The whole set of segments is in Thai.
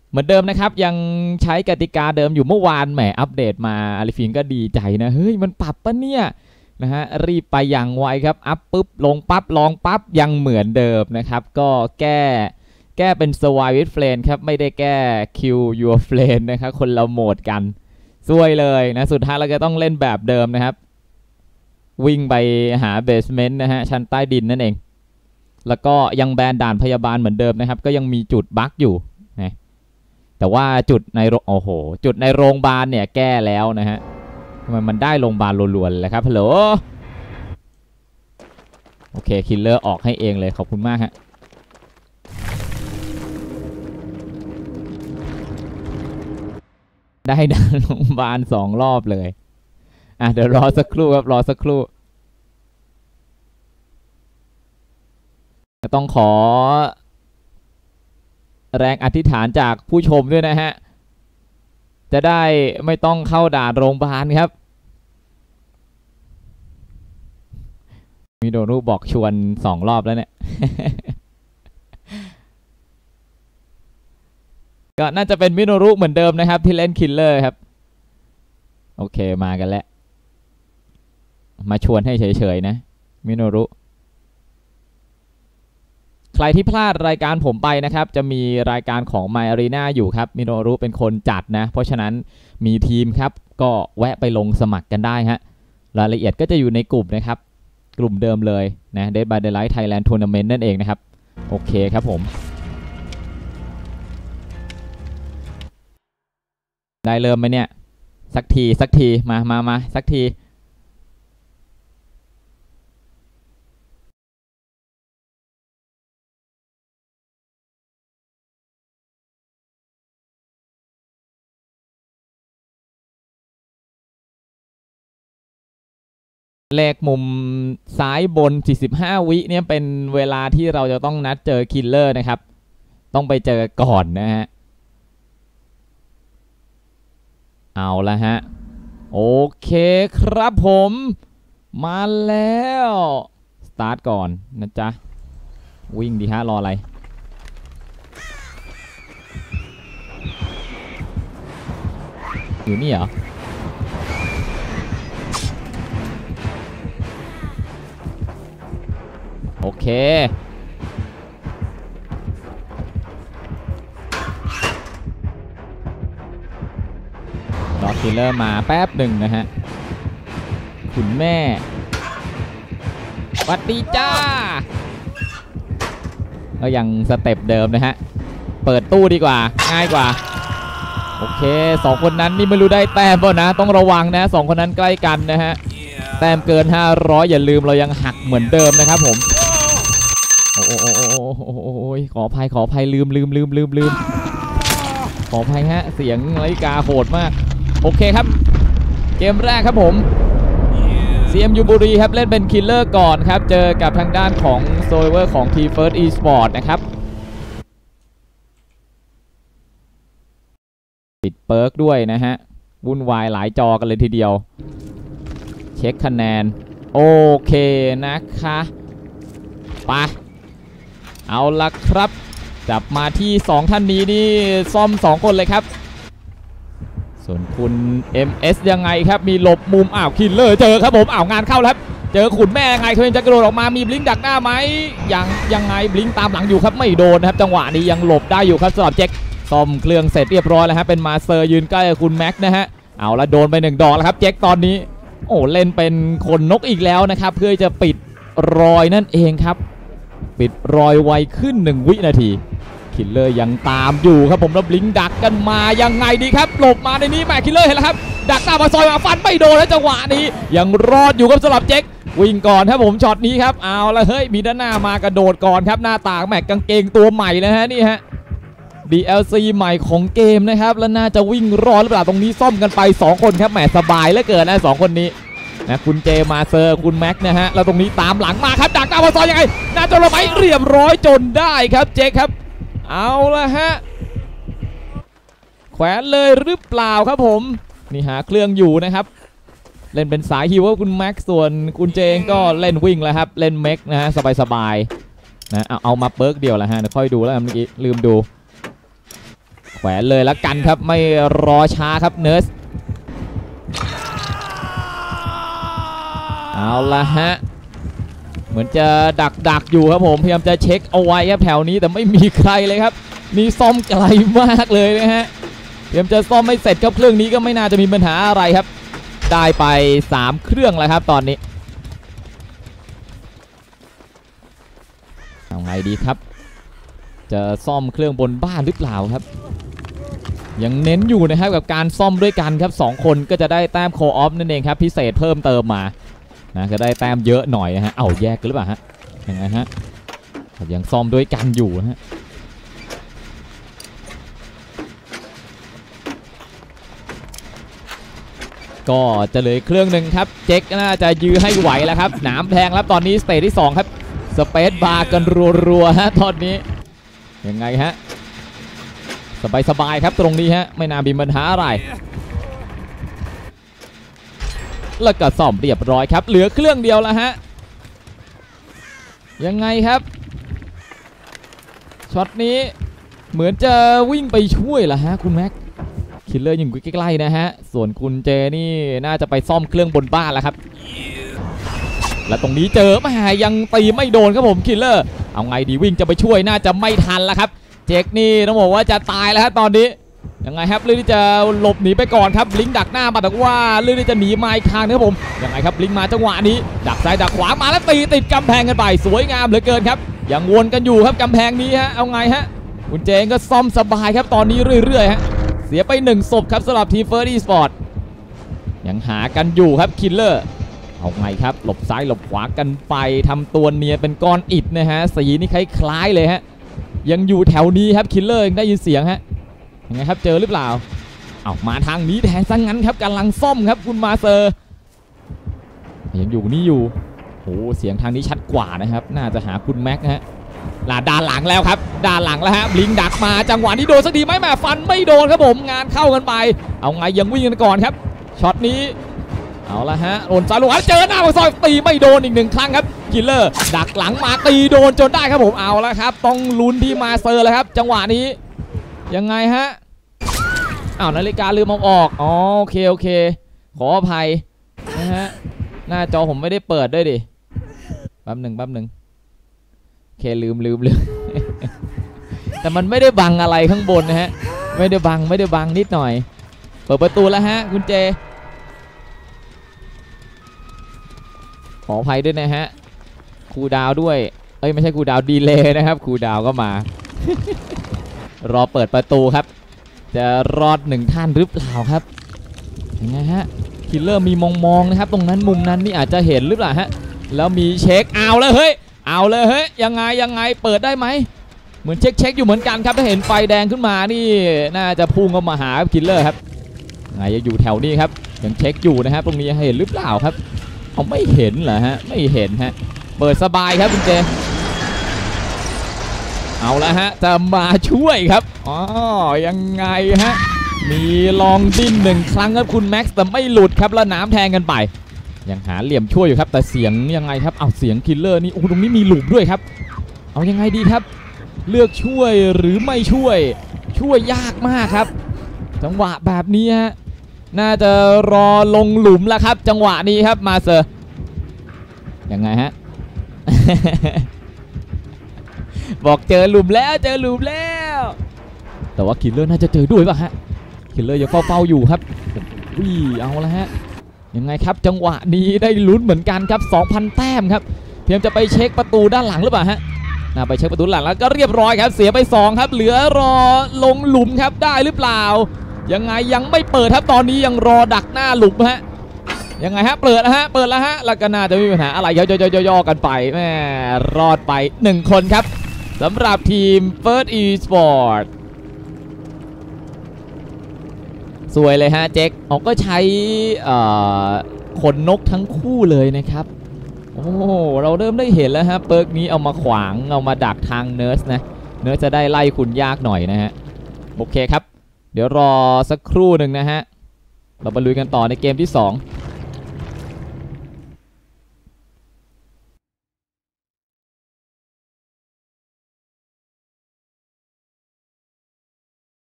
เหมือนเดิมนะครับยังใช้กติกาเดิมอยู่เมื่อวานแหมอัปเดตมาอาริฟินก็ดีใจนะเฮ้ยมันปรับปะเนี่ยนะฮะรีบไปอย่างไวครับอัพปุ๊บลงปั๊บลองปั๊บยังเหมือนเดิมนะครับก็แก้เป็น Survive with Friend ครับไม่ได้แก้ Kill Your Friend นะครับคนละโหมดกันซวยเลยนะสุดท้ายเราจะต้องเล่นแบบเดิมนะครับวิ่งไปหาเบสเมนต์นะฮะชั้นใต้ดินนั่นเองแล้วก็ยังแบนด่านพยาบาลเหมือนเดิมนะครับก็ยังมีจุดบั๊กอยู่นะแต่ว่าจุดในจุดในโรงพยาบาลเนี่ยแก้แล้วนะฮะทำไมมันได้โรงพยาบาลล้วนๆเลยครับฮัลโหลโอเคคิลเลอร์ออกให้เองเลยขอบคุณมากฮะได้ด่านโรงพยาบาล2 รอบเลยเดี๋ยวรอสักครู่ครับรอสักครู่ต้องขอแรงอธิษฐานจากผู้ชมด้วยนะฮะจะได้ไม่ต้องเข้าด่านโรงพยาบาลครับมีโดนุบอกชวน2 รอบแล้วเนี่ย ก็น่าจะเป็นมิโนรุเหมือนเดิมนะครับที่เล่นคิลเลอร์ครับโอเคมากันแล้วมาชวนให้เฉยๆนะมิโนรุใครที่พลาดรายการผมไปนะครับจะมีรายการของ My Arena อยู่ครับมิโนรุเป็นคนจัดนะเพราะฉะนั้นมีทีมครับก็แวะไปลงสมัครกันได้ฮะรายละเอียดก็จะอยู่ในกลุ่มนะครับกลุ่มเดิมเลยนะ Dead by Daylight Thailand Tournament นั่นเองนะครับโอเคครับผมได้เริ่มไหมเนี่ยสักทีมาสักทีเลขมุมซ้ายบน45 วิเนี่ยเป็นเวลาที่เราจะต้องนัดเจอคิลเลอร์นะครับต้องไปเจอก่อนนะฮะเอาละฮะโอเคครับผมมาแล้วสตาร์ทก่อนนะจ๊ะวิ่งดีฮะรออะไรอยู่นี่เหรอโอเครอคิลเลอร์มาแป๊บหนึ่งนะฮะคุณแม่สวัสดีจ้าก็ยังสเต็ปเดิมนะฮะเปิดตู้ดีกว่าง่ายกว่าโอเค2 คนนั้นนี่ไม่รู้ได้แต้มป่ะนะต้องระวังนะ2 คนนั้นใกล้กันนะฮะแต้มเกิน500อย่าลืมเรายังหักเหมือนเดิมนะครับผมโอ้ยขออภัยลืมขออภัยฮะเสียงนาฬิกาโหดมากโอเคครับเกมแรกครับผม CMU บุรีครับเล่นเป็นคิลเลอร์ก่อนครับเจอกับทางด้านของโซเวอร์ของ T-First Esport นะครับปิดเปิร์กด้วยนะฮะวุ่นวายหลายจอกันเลยทีเดียวเช็คคะแนนโอเคนะคะไปเอาละครับจับมาที่2 ท่านนี้นี่ซ่อม2 คนเลยครับส่วนคุณ MS ยังไงครับมีหลบมุมคิลเลอร์เจอครับผมงานเข้าแล้วครับเจอขุนแม่ยังไงเขาจะกระโดดออกมามีบลิงดักหน้าไหมยังไงบลิงตามหลังอยู่ครับไม่โดนนะครับจังหวะนี้ยังหลบได้อยู่ครับสำหรับเจ็คซ่อมเครื่องเสร็จเรียบร้อยแล้วฮะเป็นมาสเตอร์ยืนใกล้กับคุณแม็กนะฮะเอาละโดนไป1 ดอกแล้วครับเจ็คตอนนี้เล่นเป็นคนนกอีกแล้วนะครับเพื่อจะปิดรอยนั่นเองครับปิดรอยไวขึ้น1 วินาทีคิลเลอร์ยังตามอยู่ครับผมแล้วบลิงดักกันมายังไงดีครับหลบมาในนี้แม่คิลเลอร์เห็นแล้วครับดักหน้ามาซอยมาฟันไม่โดนแล้วจังหวะนี้ยังรอดอยู่ครับสำหรับเจ็ควิ่งก่อนครับผมช็อตนี้ครับเอาละเฮ้ยมีด้านหน้ามากระโดดก่อนครับหน้าต่างแม็กกางเกงตัวใหม่นะฮะนี่ฮะ DLC ใหม่ของเกมนะครับแล้วน่าจะวิ่งรอดหรือเปล่าตรงนี้ซ่อมกันไป2 คนครับแหมสบายเหลือเกินนะ2 คนนี้นะคุณเจมาเซอร์คุณแม็กนะฮะแล้วตรงนี้ตามหลังมาครับดักหน้ามาซอยยังไงน่าจะระบายเรียบร้อยจนได้ครับเจคครับเอาละฮะแขวนเลยหรือเปล่าครับผมนี่หาเครื่องอยู่นะครับเล่นเป็นสายฮิวคุณแม็กส่วนคุณเจงก็เล่นวิ่งแล้วครับเล่นเม็กนะฮะสบายๆนะเอามาเปิร์กเดียวแล้วฮะเดี๋ยวค่อยดูแล้วเมื่อกี้ลืมดูแขวนเลยละกันครับไม่รอช้าครับเนิร์สเอาละฮะเหมือนจะดักอยู่ครับผมพยายามจะเช็คเอาไว้ครับแถวนี้แต่ไม่มีใครเลยครับนี่ซ่อมไกลมากเลยนะฮะพยายามจะซ่อมไม่เสร็จครับเครื่องนี้ก็ไม่น่าจะมีปัญหาอะไรครับได้ไป3เครื่องแล้วครับตอนนี้เอาไงดีครับจะซ่อมเครื่องบนบ้านหรือเปล่าครับยังเน้นอยู่นะครับกับการซ่อมด้วยกันครับ2คนก็จะได้แต้มโคออฟนั่นเองครับพิเศษเพิ่มเติมมานะจะได้แต้มเยอะหน่อยนะฮะเอาแยกกันหรือเปล่าฮะยังไงฮะยังซ่อมด้วยกันอยู่ฮะก็จะเหลือเครื่องหนึ่งครับเจ๊กน่าจะยื้อให้ไหวแล้วครับหนามแทงแล้วตอนนี้สเตจที่2ครับสเปซบาร์กันรัวๆฮะตอนนี้ยังไงฮะสบายครับตรงนี้ฮะไม่น่ามีปัญหาอะไรแล้วก็ซ่อมเรียบร้อยครับเหลือเครื่องเดียวแล้วฮะยังไงครับช็อตนี้เหมือนจะวิ่งไปช่วยล่ะฮะคุณแม็กคิลเลอร์อยู่ใกล้ๆนะฮะส่วนคุณเจนี่น่าจะไปซ่อมเครื่องบนบ้านแล้วครับและตรงนี้เจอมายังตีไม่โดนครับผมคิลเลอร์เอาไงดีวิ่งจะไปช่วยน่าจะไม่ทันแล้วครับเจ๊กนี่ต้องบอกว่าจะตายแล้วฮะตอนนี้ยังไงครับเรื่องที่จะหลบหนีไปก่อนครับลิงดักหน้ามาแต่ว่าเรื่องที่จะหนีมาอีกทางนะครับผมยังไงครับลิงมาจังหวะนี้ดักซ้ายดักขวามาแล้วตีติดกำแพงกันไปสวยงามเหลือเกินครับยังวนกันอยู่ครับกำแพงนี้ฮะเอาไงฮะคุณเจงก็ซ่อมสบายครับตอนนี้เรื่อยๆฮะเสียไป1ศพครับสำหรับทีมเฟิร์สอีสปอร์ตยังหากันอยู่ครับคิลเลอร์เอาไงครับหลบซ้ายหลบขวากันไปทำตัวเนียเป็นก้อนอิฐนะฮะสีนี่คล้ายๆเลยฮะยังอยู่แถวนี้ครับคิลเลอร์ยังได้ยินเสียงฮะยังไงครับเจอหรือเปล่าเอามาทางนี้แทนซะงั้นครับกำลังซ่อมครับคุณมาเซอร์ยังอยู่นี่อยู่โอ้เสียงทางนี้ชัดกว่านะครับน่าจะหาคุณแม็กฮะด้านหลังแล้วครับด้านหลังแล้วฮะลิงดักมาจังหวะนี้โดนสักดีไหมแม่ฟันไม่โดนครับผมงานเข้ากันไปเอาไงยังวิ่งกันก่อนครับช็อตนี้เอาละฮะโดนซ้ายลงเจอหน้าของซอยตีไม่โดนอีก1ครั้งครับคิลเลอร์ดักหลังมาตีโดนจนได้ครับผมเอาละครับต้องลุ้นที่มาเซอร์แล้วครับจังหวะนี้ยังไงฮะนาฬิกาลืมเอาออกอ๋อโอเคขออภัยนะฮะหน้าจอผมไม่ได้เปิดด้วยดิแป๊บหนึ่งโอเคลืม แต่มันไม่ได้บังอะไรข้างบนนะฮะไม่ได้บังนิดหน่อยเปิดประตูแล้วฮะคุณเจขออภัยด้วยนะฮะคูดาวด้วยไม่ใช่คูดาวดีเลย์นะครับคูดาวก็มา รอเปิดประตูครับจะรอด1ท่านหรือเปล่าครับยังไงฮะคิลเลอร์มีมองนะครับตรงนั้นมุมนั้นนี่อาจจะเห็นหรือเปล่าฮะแล้วมีเช็คเอาเลยเฮ้ยยังไงเปิดได้ไหมเหมือนเช็คอยู่เหมือนกันครับถ้าเห็นไฟแดงขึ้นมานี่น่าจะพุ่งเข้ามาหาคิลเลอร์ครับไงอยู่แถวนี้ครับยังเช็คอยู่นะครับตรงนี้เห็นหรือเปล่าครับเขาไม่เห็นเหรอฮะไม่เห็นฮะเปิดสบายครับคุณเจเอาละฮะจะมาช่วยครับยังไงฮะมีลองดิ้น1ครั้งครับคุณแม็กซ์แต่ไม่หลุดครับแล้วน้ำแทงกันไปยังหาเหลี่ยมช่วยอยู่ครับแต่เสียงยังไงครับเอาเสียงคิลเลอร์นี่ตรงนี้มีหลุมด้วยครับเอายังไงดีครับเลือกช่วยหรือไม่ช่วยยากมากครับจังหวะแบบนี้ฮะน่าจะรอลงหลุมแล้วครับจังหวะนี้ครับมาเซอร์ยังไงฮะ บอกเจอหลุมแล้วแต่ว่าคิลเลอร์น่าจะเจอด้วยป่ะฮะคิลเลอร์ยังเฝ้าอยู่ครับเอาละฮะยังไงครับจังหวะนี้ได้ลุ้นเหมือนกันครับ 2,000 แต้มครับเพียงจะไปเช็คประตูด้านหลังหรือเปล่าฮะไปเช็คประตูหลังแล้วก็เรียบร้อยครับเสียไป2ครับเหลือรอลงหลุมครับได้หรือเปล่ายังไงยังไม่เปิดครับตอนนี้ยังรอดักหน้าหลุมฮะยังไงฮะเปิดแล้วฮะแล้วก็น่าจะไม่มีปัญหาอะไรย่อกันไปแม่รอดไป1คนครับสำหรับทีม First Esport สวยเลยฮะเจ๊กก็ใช้ขนนกทั้งคู่เลยนะครับโอ้เราเริ่มได้เห็นแล้วฮะเปิร์กนี้เอามาขวางเอามาดักทางเนิร์สนะเนิร์สจะได้ไล่คุณยากหน่อยนะฮะโอเคครับเดี๋ยวรอสักครู่หนึ่งนะฮะเรามาลุยกันต่อในเกมที่2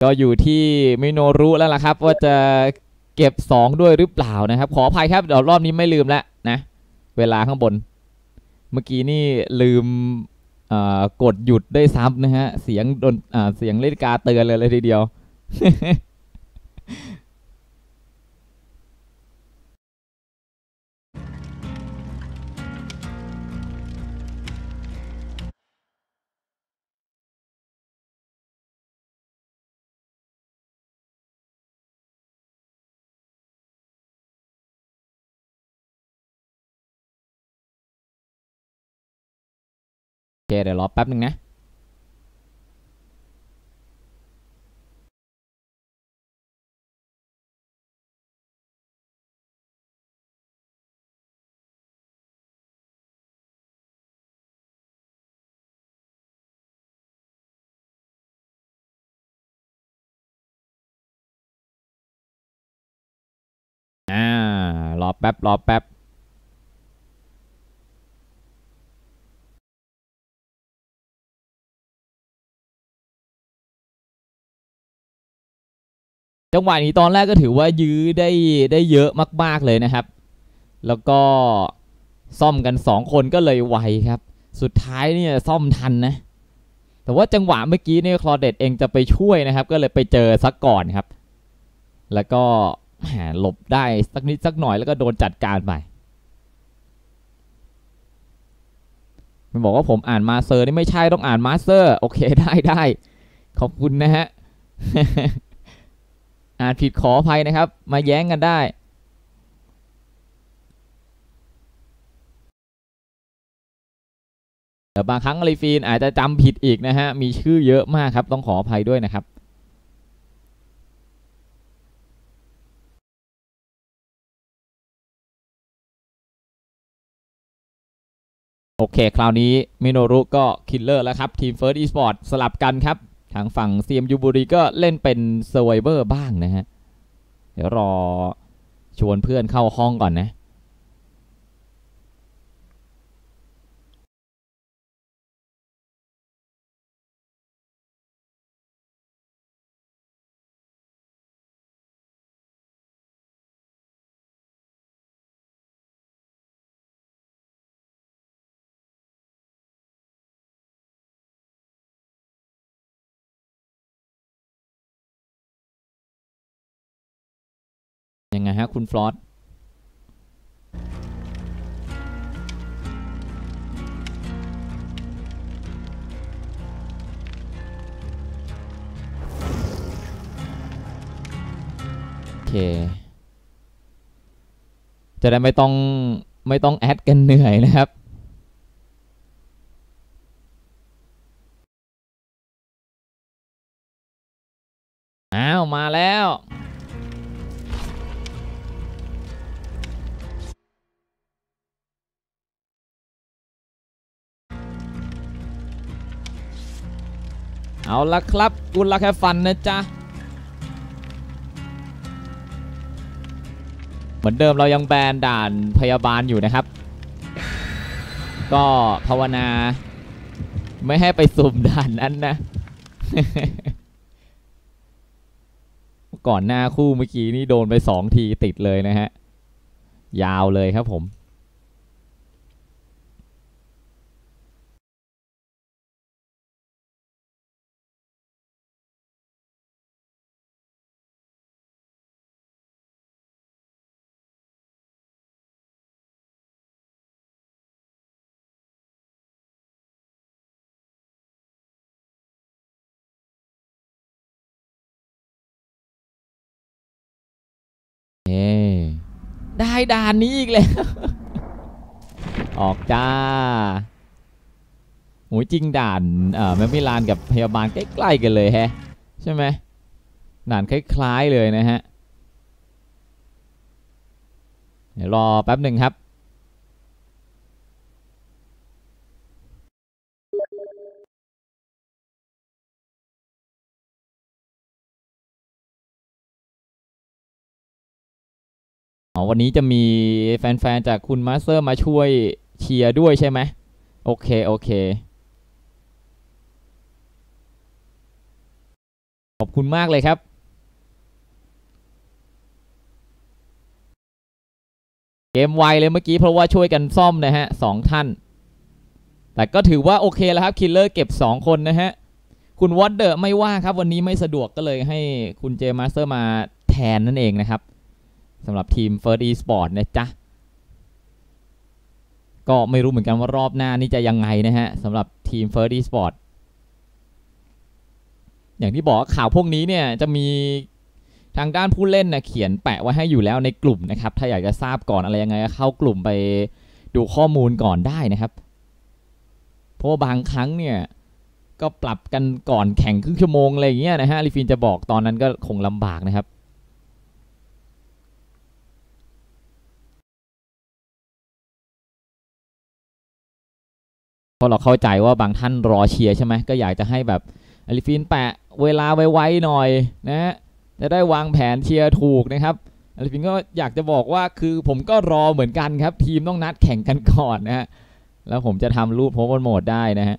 ก็อยู่ที่มิโนรุแล้วล่ะครับว่าจะเก็บ2ด้วยหรือเปล่านะครับขออภัยครับเดี๋ยวรอบนี้ไม่ลืมแล้วนะเวลาข้างบนเมื่อกี้นี่ลืมกดหยุดได้ซ้ำนะฮะเสียงเสียงนาฬิกาเตือนเลยทีเดียว โอเคเดี๋ยวรอแป๊บหนึ่งนะรอแป๊บจังหวะนี้ตอนแรกก็ถือว่ายื้อได้เยอะมากๆเลยนะครับแล้วก็ซ่อมกัน2คนก็เลยไวครับสุดท้ายเนี่ยซ่อมทันนะแต่ว่าจังหวะเมื่อกี้เนี่ยคลอเดตเองจะไปช่วยนะครับก็เลยไปเจอซักก่อนครับแล้วก็หลบได้สักนิดสักหน่อยแล้วก็โดนจัดการไปมันบอกว่าผมอ่านมาเซอร์นี่ไม่ใช่ต้องอ่านมาสเตอร์โอเคได้ขอบคุณนะฮะ อ่านผิดขออภัยนะครับมาแย้งกันได้แต่บางครั้งรีฟีนอาจจะจำผิดอีกนะฮะมีชื่อเยอะมากครับต้องขออภัยด้วยนะครับโอเคคราวนี้มิโนรุก็คิลเลอร์แล้วครับทีม First Esport สลับกันครับทางฝั่ง CMU บุรีก็เล่นเป็น Survivor บ้างนะฮะเดี๋ยวรอชวนเพื่อนเข้าห้องก่อนนะยังไงฮะคุณฟลอสโอเคจะได้ไม่ต้องแอดกันเหนื่อยนะครับอ้าวมาแล้วเอาละครับกุลละแค่ฟันนะจ๊ะเหมือนเดิมเรายังแบนด่านพยาบาลอยู่นะครับก็ภาวนาไม่ให้ไปสุ่มด่านนั้นนะ ก่อนหน้าคู่เมื่อกี้นี่โดนไป2 ทีติดเลยนะฮะยาวเลยครับผมได้ด่านนี้อีกแล้ว ออกจ้าโหจริงด่านแมมมิลานกับพยาบาลใกล้ๆกันเลยแฮะใช่ไหมด่านคล้ายๆเลยนะฮะเดี๋ยวรอแป๊บหนึ่งครับวันนี้จะมีแฟนๆจากคุณมาสเตอร์มาช่วยเชียร์ด้วยใช่ไหมโอเคอบคุณมากเลยครับเกมไวเลยเมื่อกี้เพราะว่าช่วยกันซ่อมนะฮะ2ท่านแต่ก็ถือว่าโอเคแล้วครับคิลเลอร์เก็บ2คนนะฮะคุณวอตเดอร์ไม่ว่าครับวันนี้ไม่สะดวกก็เลยให้คุณเจมาสเตอร์มาแทนนั่นเองนะครับสำหรับทีม First Esport นะจ๊ะก็ไม่รู้เหมือนกันว่ารอบหน้านี่จะยังไงนะฮะสำหรับทีม First Esport อย่างที่บอกข่าวพวกนี้เนี่ยจะมีทางด้านผู้เล่นนะเขียนแปะไว้ให้อยู่แล้วในกลุ่มนะครับถ้าอยากจะทราบก่อนอะไรยังไงก็เข้ากลุ่มไปดูข้อมูลก่อนได้นะครับเพราะบางครั้งเนี่ยก็ปรับกันก่อนแข่งครึ่งชั่วโมงอะไรอย่างเงี้ยนะฮะลิฟินจะบอกตอนนั้นก็คงลำบากนะครับเพราะเราเข้าใจว่าบางท่านรอเชียร์ใช่ไหมก็อยากจะให้แบบลิฟินแปะเวลาไว้หน่อยนะฮะจะได้วางแผนเชียร์ถูกนะครับลิฟินก็อยากจะบอกว่าคือผมก็รอเหมือนกันครับทีมต้องนัดแข่งกันก่อนนะฮะแล้วผมจะทำรูปโพสต์โหมดได้นะฮะ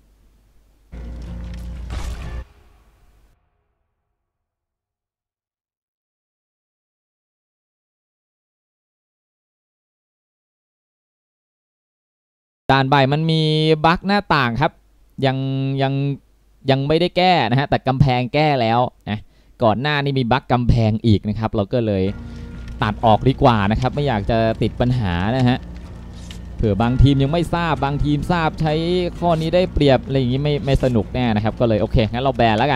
ด่านบ่ายมันมีบั๊กหน้าต่างครับยังยังไม่ได้แก้นะฮะแต่กำแพงแก้แล้วนะก่อนหน้านี้มีบั๊กกำแพงอีกนะครับเราก็เลยตัดออกดีกว่านะครับไม่อยากจะติดปัญหานะฮะเผื่อบางทีมยังไม่ทราบบางทีมทราบใช้ข้อนี้ได้เปรียบอะไรอย่างนี้ไม่สนุกแน่นะครับก็เลยโอเคงั้นเราแบนแล้วกัน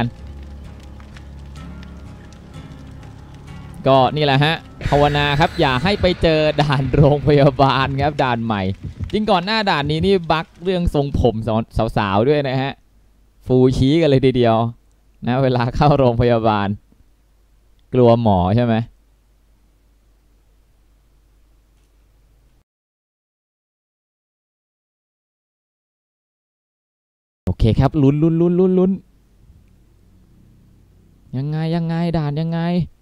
ก็นี่แหละฮะภาวนาครับอย่าให้ไปเจอด่านโรงพยาบาลครับด่านใหม่จริงก่อนหน้าด่านนี้นี่บั๊กเรื่องทรงผมสาวๆด้วยนะฮะฟูชี้กันเลยทีเดียวนะเวลาเข้าโรงพยาบาลกลัวหมอใช่ไหมโอเคครับลุ้นยังไงด่านยังไง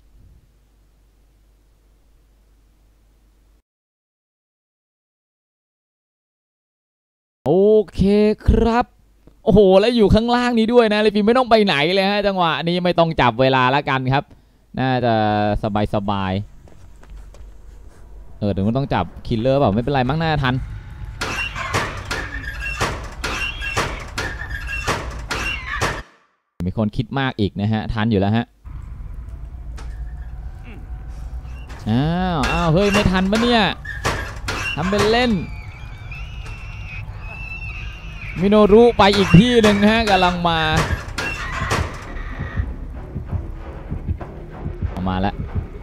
โอเคครับโอ้โหแล้วอยู่ข้างล่างนี้ด้วยนะเลยพี่ไม่ต้องไปไหนเลยฮะจังหวะนี้ไม่ต้องจับเวลาแล้วกันครับน่าจะสบายเดี๋ยวมันต้องจับคิลเลอร์เปล่าไม่เป็นไรมั้งน่าทันมีคนคิดมากอีกนะฮะทันอยู่แล้วฮะอ้าวเฮ้ยไม่ทันปะเนี่ยทำเป็นเล่นมิโนรุไปอีกที่หนึ่งนะฮะกำลังมาแล้ว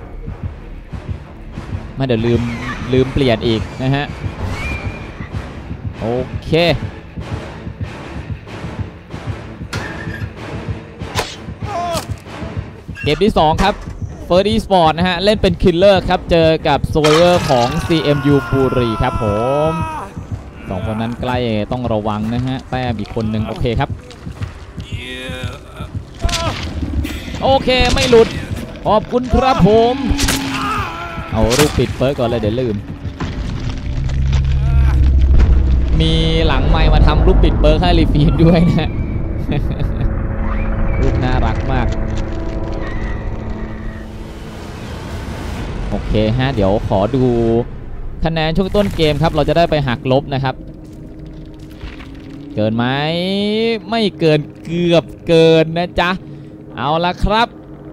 ไม่เดี๋ยวลืมเปลี่ยนอีกนะฮะโอเคเกมที่2ครับ First Esport นะฮะเล่นเป็นคิลเลอร์ครับเจอกับโซเยอร์ของ CMU บุรีครับผม2คนนั้นใกล้ต้องระวังนะฮะแต้มอีกคนหนึ่งโอเคครับโอเคไม่หลุดขอบคุณครับผมเอารูปปิดเฟิร์สก่อนเลยเดี๋ยวลืมมีหลังไมค์มาทำรูปปิดเบิร์กให้รีฟีนด้วยนะรูปน่ารักมากโอเคฮะเดี๋ยวขอดูคะแนนช่วงต้นเกมครับเราจะได้ไปหักลบนะครับเกินไหมไม่เกินเกือบเกินนะจ๊ะเอาละครับ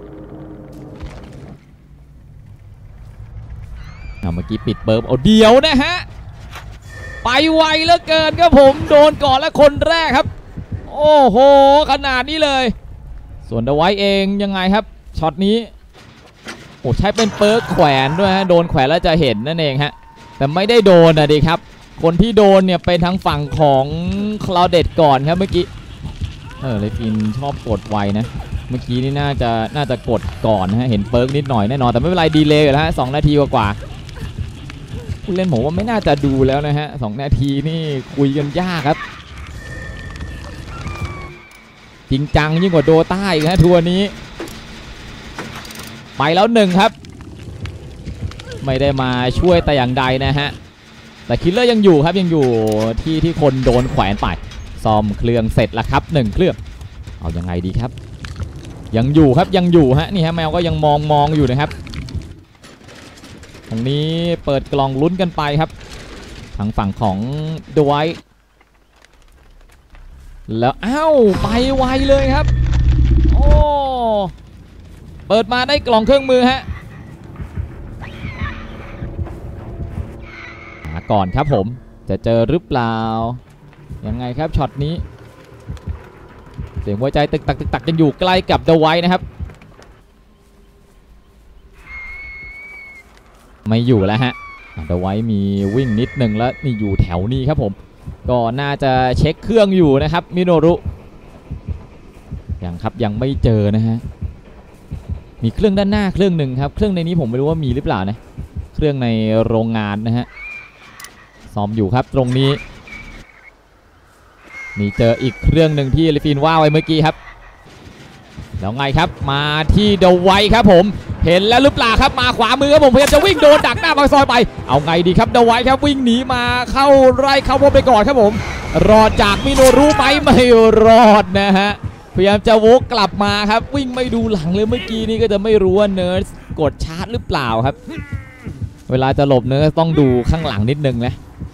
เมื่อกี้ปิดเบิร์บเอาเดียวนะฮะไปไวเหลือเกินครับผมโดนก่อนแล้วคนแรกครับโอ้โหขนาดนี้เลยส่วนเดไว้เองยังไงครับช็อตนี้โอ้ใช้เป็นเปิร์กแขวนด้วยฮะโดนแขวนแล้วจะเห็นนั่นเองฮะแต่ไม่ได้โดนนะดิครับคนที่โดนเนี่ยเป็นทางฝั่งของคลาวเดตก่อนครับเมื่อกี้เลยฟินชอบกดไวนะเมื่อกี้นี่น่าจะกดก่อนฮะเห็นเปิร์กนิดหน่อยแน่นอนแต่ไม่เป็นไรดีเลย์อยู่แล้วฮะ2 นาทีกว่าผู้เล่นผมว่าไม่น่าจะดูแล้วนะฮะ2 นาทีนี่คุยกันยากครับจริงจังยิ่งกว่าโดต้าอีกฮะทัวร์นี้ไปแล้ว1ครับไม่ได้มาช่วยแต่อย่างใดนะฮะแต่คิลเลอร์ยังอยู่ครับยังอยู่ที่คนโดนแขวนไปซ่อมเครื่องเสร็จแล้วครับ1 เครื่องเอายังไงดีครับยังอยู่ครับยังอยู่ฮะนี่ฮะแมวก็ยังมองอยู่นะครับตรงนี้เปิดกล่องลุ้นกันไปครับทางฝั่งของดไวท์แล้วอ้าวไปไวเลยครับโอ้เปิดมาได้กล่องเครื่องมือฮะมาก่อนครับผมจะเจอหรือเปล่ายังไงครับช็อตนี้เสียงหัวใจตึกตักตึกตักยังอยู่ใกล้กับเดอะไวท์นะครับไม่อยู่แล้วฮะเดอะไวท์มีวิ่งนิดหนึ่งแล้วนี่อยู่แถวนี้ครับผมก็น่าจะเช็คเครื่องอยู่นะครับมิโนรุยังไม่เจอนะฮะมีเครื่องด้านหน้าเครื่องหนึ่งครับเครื่องในนี้ผมไม่รู้ว่ามีหรือเปล่านะเครื่องในโรงงานนะฮะซ้อมอยู่ครับตรงนี้มีเจออีกเครื่องหนึ่งที่ลิฟินว่าไว้เมื่อกี้ครับแล้วไงครับมาที่เดอะไวท์ครับผมเห็นแล้วหรือเปล่าครับมาขวามือครับผมพยายามจะวิ่งโดนดักหน้าปากซอยไปเอาไงดีครับเดอะไวท์ครับวิ่งหนีมาเข้าไร่เข้าวงไปก่อนครับผมรอดจากมิโนรุไหมไม่รอดนะฮะพยายามจะวกกลับมาครับวิ่งไม่ดูหลังเลยเมื่อกี้นี้ก็จะไม่รู้ว่าเนิร์สกดชาร์จหรือเปล่าครับเวลาจะหลบเนิร์สต้องดูข้างหลังนิดนึงนะ